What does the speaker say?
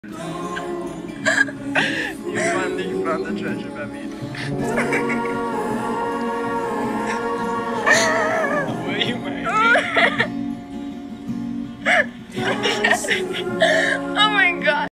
You finally found the treasure, baby. Will you marry me? Oh my god.